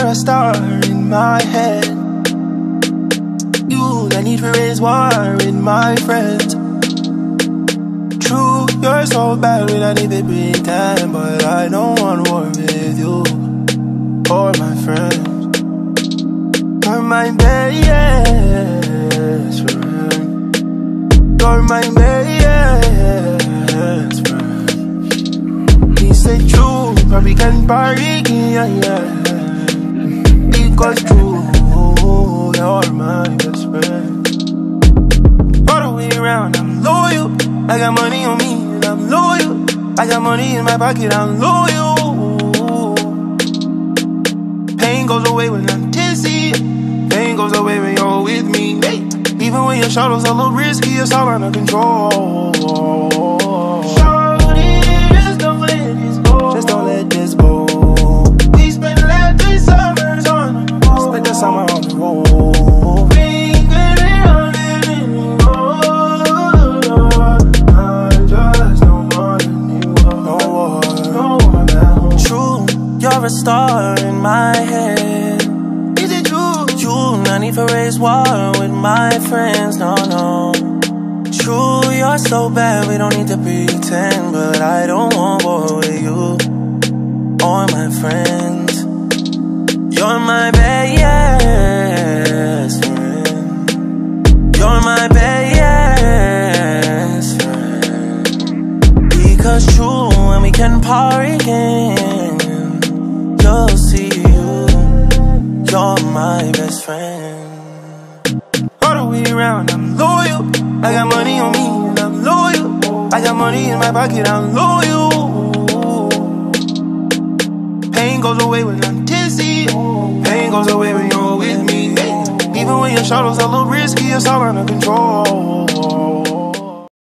You're a star in my head. You, I need to raise war in my friends. True, you're so bad we don't need to pretend, but I don't want war with you or my friends. You're my best friend. You're my best friend. He said true, probably can party, yeah. Because true, you're my best friend. All the way around, I'm loyal. I got money on me and I'm loyal. I got money in my pocket, I'm loyal. Pain goes away when I'm tipsy. Pain goes away when you're with me. Hey. Even when your shadows a little risky, it's all under control. Shorty, just don't let this go. Just don't let this go. We spent the last 3 summers on the road. Spent the summer on the road. You're a star in my head. Is it true? You, I need to raise war with my friends, no. True, you're so bad, we don't need to pretend, but I don't want war with you or my friends. You're my best friend. You're my best friend. Because true, when we can party again, you'll see you're my best friend. All the way around, I'm loyal. I got money on me and I'm loyal. I got money in my pocket, I'm loyal. Pain goes away when I'm tipsy. Pain goes away when you're with me. Even when your shadows a little risky, it's all under control.